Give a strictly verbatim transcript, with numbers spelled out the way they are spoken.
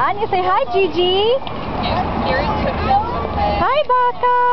Ayan, you say hi, Gigi. Gary took them. Hi, Baka.